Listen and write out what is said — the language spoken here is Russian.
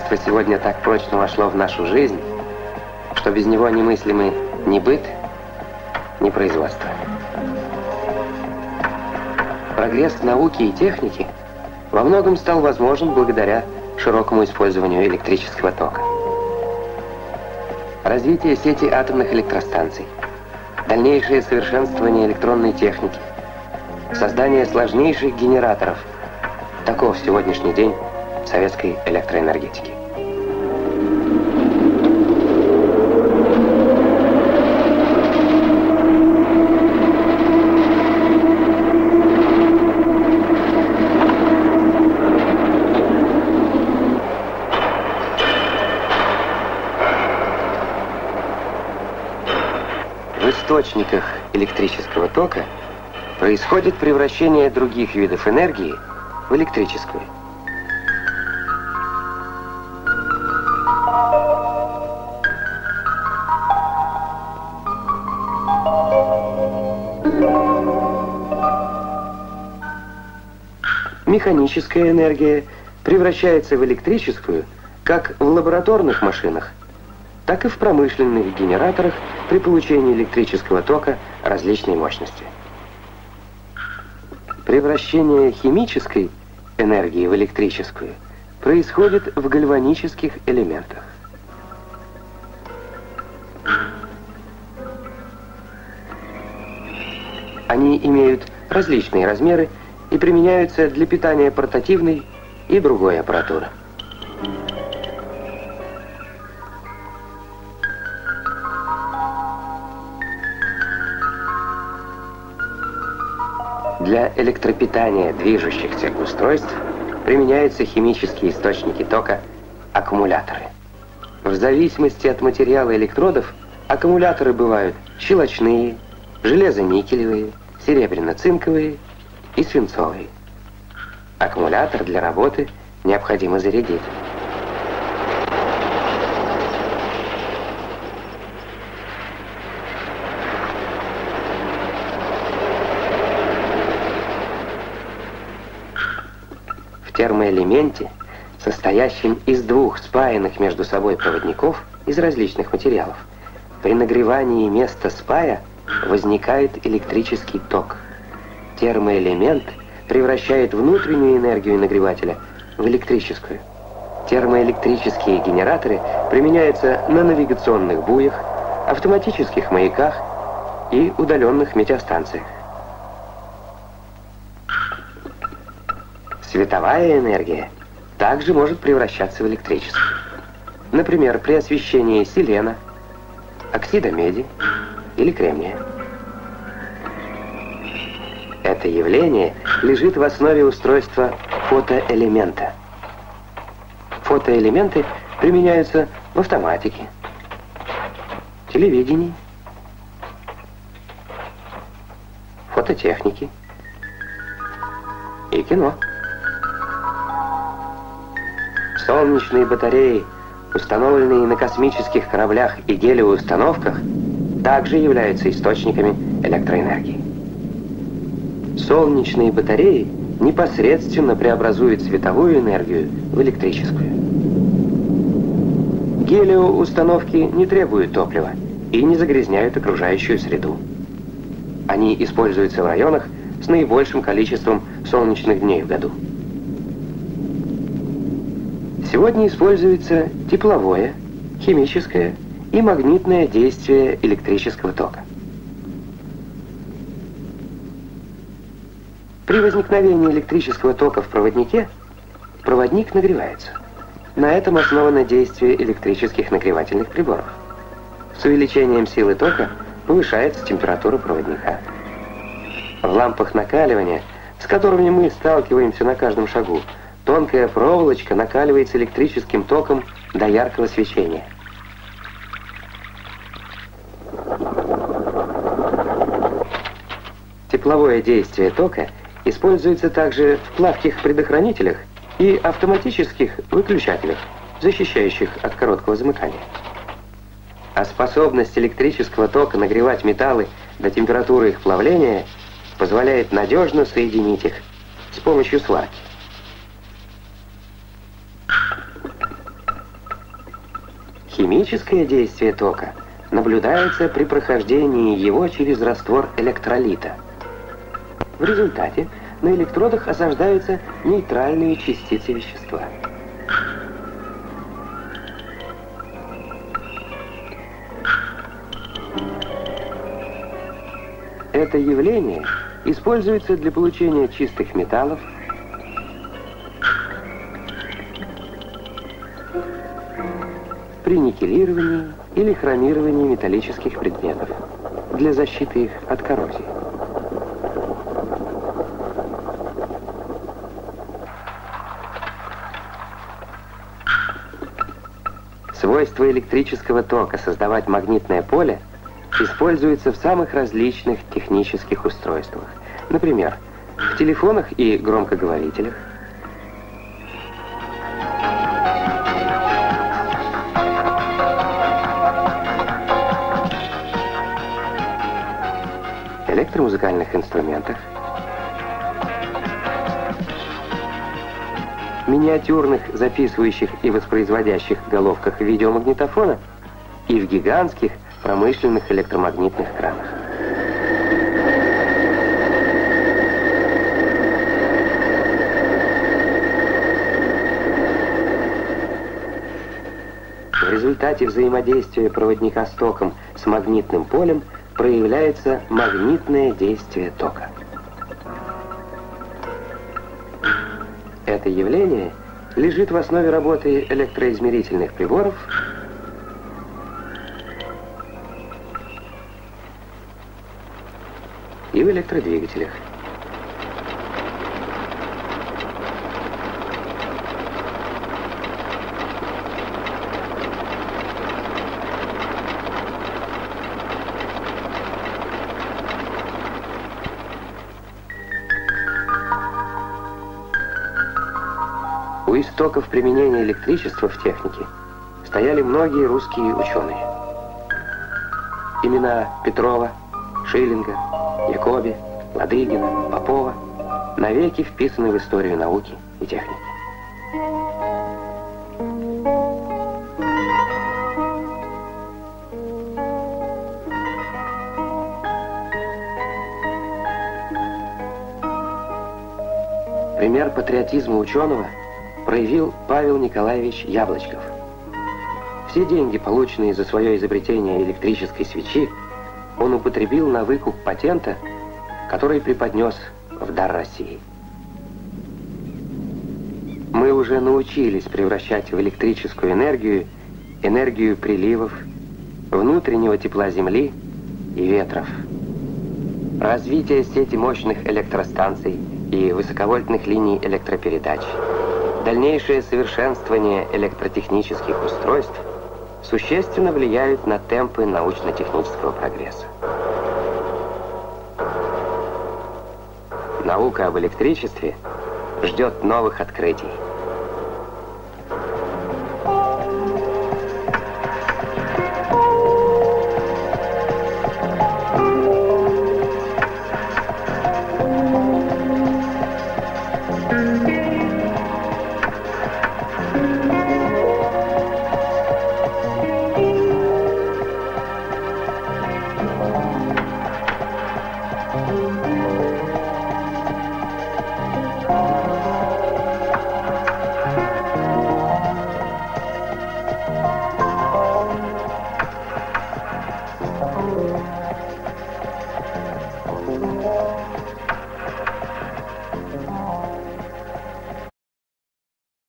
электричество сегодня так прочно вошло в нашу жизнь, что без него немыслимы ни быт, ни производство. Прогресс науки и техники во многом стал возможен благодаря широкому использованию электрического тока. Развитие сети атомных электростанций, дальнейшее совершенствование электронной техники, создание сложнейших генераторов – таков сегодняшний день советской электроэнергетики. В источниках электрического тока происходит превращение других видов энергии в электрическую. Механическая энергия превращается в электрическую как в лабораторных машинах, так и в промышленных генераторах при получении электрического тока различной мощности. Превращение химической энергии в электрическую происходит в гальванических элементах. Они имеют различные размеры и применяются для питания портативной и другой аппаратуры. Для электропитания движущихся устройств применяются химические источники тока – аккумуляторы. В зависимости от материала электродов аккумуляторы бывают щелочные, железо-никелевые, серебряно-цинковые и свинцовые. Аккумулятор для работы необходимо зарядить. В термоэлементе, состоящем из двух спаянных между собой проводников из различных материалов, при нагревании места спая возникает электрический ток. Термоэлемент превращает внутреннюю энергию нагревателя в электрическую. Термоэлектрические генераторы применяются на навигационных буях, автоматических маяках и удаленных метеостанциях. Световая энергия также может превращаться в электрическую. Например, при освещении селена, оксида меди или кремния. Это явление лежит в основе устройства фотоэлемента. Фотоэлементы применяются в автоматике, телевидении, фототехнике и кино. Солнечные батареи, установленные на космических кораблях и гелиоустановках, также являются источниками электроэнергии. Солнечные батареи непосредственно преобразуют световую энергию в электрическую. Гелиоустановки не требуют топлива и не загрязняют окружающую среду. Они используются в районах с наибольшим количеством солнечных дней в году. Сегодня используется тепловое, химическое и магнитное действие электрического тока. При возникновении электрического тока в проводнике проводник нагревается. На этом основано действие электрических нагревательных приборов. С увеличением силы тока повышается температура проводника. В лампах накаливания, с которыми мы сталкиваемся на каждом шагу, тонкая проволочка накаливается электрическим током до яркого свечения. Тепловое действие тока используется также в плавких предохранителях и автоматических выключателях, защищающих от короткого замыкания. А способность электрического тока нагревать металлы до температуры их плавления позволяет надежно соединить их с помощью сварки. Химическое действие тока наблюдается при прохождении его через раствор электролита. В результате на электродах осаждаются нейтральные частицы вещества. Это явление используется для получения чистых металлов, при никелировании или хромировании металлических предметов для защиты их от коррозии. Свойство электрического тока создавать магнитное поле используется в самых различных технических устройствах. Например, в телефонах и громкоговорителях, электромузыкальных инструментах, миниатюрных записывающих и воспроизводящих головках видеомагнитофона и в гигантских промышленных электромагнитных кранах. В результате взаимодействия проводника с током с магнитным полем проявляется магнитное действие тока. Это явление лежит в основе работы электроизмерительных приборов и в электродвигателях. У истоков применения электричества в технике стояли многие русские ученые. Имена Петрова, Шиллинга, Якоби, Ладыгина, Попова навеки вписаны в историю науки и техники. Пример патриотизма ученого проявил Павел Николаевич Яблочков. Все деньги, полученные за свое изобретение электрической свечи, он употребил на выкуп патента, который преподнес в дар России. Мы уже научились превращать в электрическую энергию приливов, внутреннего тепла Земли и ветров. Развитие сети мощных электростанций и высоковольтных линий электропередач, дальнейшее совершенствование электротехнических устройств существенно влияют на темпы научно-технического прогресса. Наука об электричестве ждет новых открытий.